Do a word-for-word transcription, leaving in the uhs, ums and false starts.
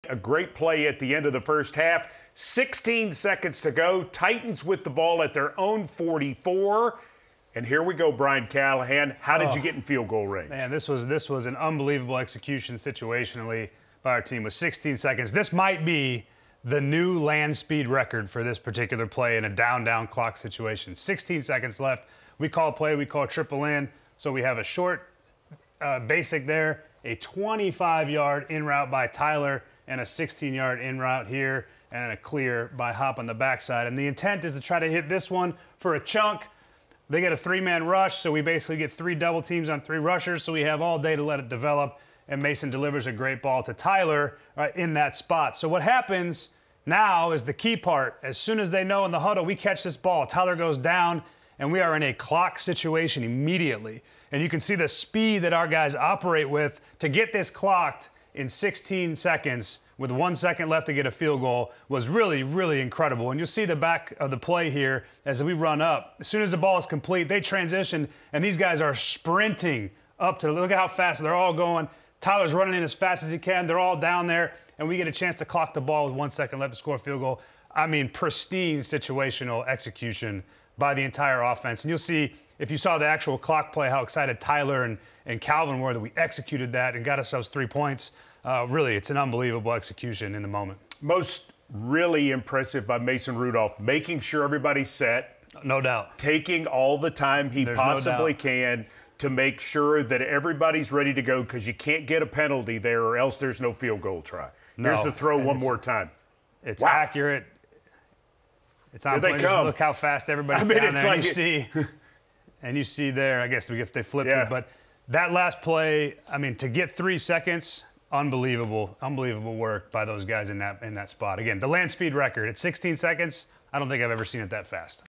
A great play at the end of the first half. sixteen seconds to go. Titans with the ball at their own forty-four. And here we go, Brian Callahan. How did oh, you get in field goal range? Man, this was this was an unbelievable execution situationally by our team with sixteen seconds. This might be the new land speed record for this particular play in a down-down clock situation. sixteen seconds left. We call play, we call triple in. So we have a short uh, basic there, a twenty-five yard in route by Tyler, and a sixteen yard in route here, and a clear by Hop on the backside. And the intent is to try to hit this one for a chunk. They get a three-man rush, so we basically get three double teams on three rushers, so we have all day to let it develop, and Mason delivers a great ball to Tyler right in that spot. So what happens now is the key part. As soon as they know in the huddle, we catch this ball, Tyler goes down, and we are in a clock situation immediately. And you can see the speed that our guys operate with to get this clocked in sixteen seconds with one second left to get a field goal was really, really incredible. And you'll see the back of the play here as we run up. As soon as the ball is complete, they transition, and these guys are sprinting up to, look at how fast they're all going. Tyler's running in as fast as he can. They're all down there, and we get a chance to clock the ball with one second left to score a field goal. I mean, pristine situational execution by the entire offense. And you'll see, if you saw the actual clock play, how excited Tyler and, and Calvin were that we executed that and got ourselves three points. Uh, really, it's an unbelievable execution in the moment. Most really impressive by Mason Rudolph, making sure everybody's set. No doubt. Taking all the time he There's possibly no can to make sure that everybody's ready to go, because you can't get a penalty there or else there's no field goal try. No. Here's the throw one more time. It's wow. accurate. It's on Here they come. Look how fast everybody's I mean, down it's there. like And you see, and you see there, I guess if they flip yeah. it, but that last play, I mean, to get three seconds, unbelievable, unbelievable work by those guys in that in that spot. Again, the land speed record at sixteen seconds, I don't think I've ever seen it that fast.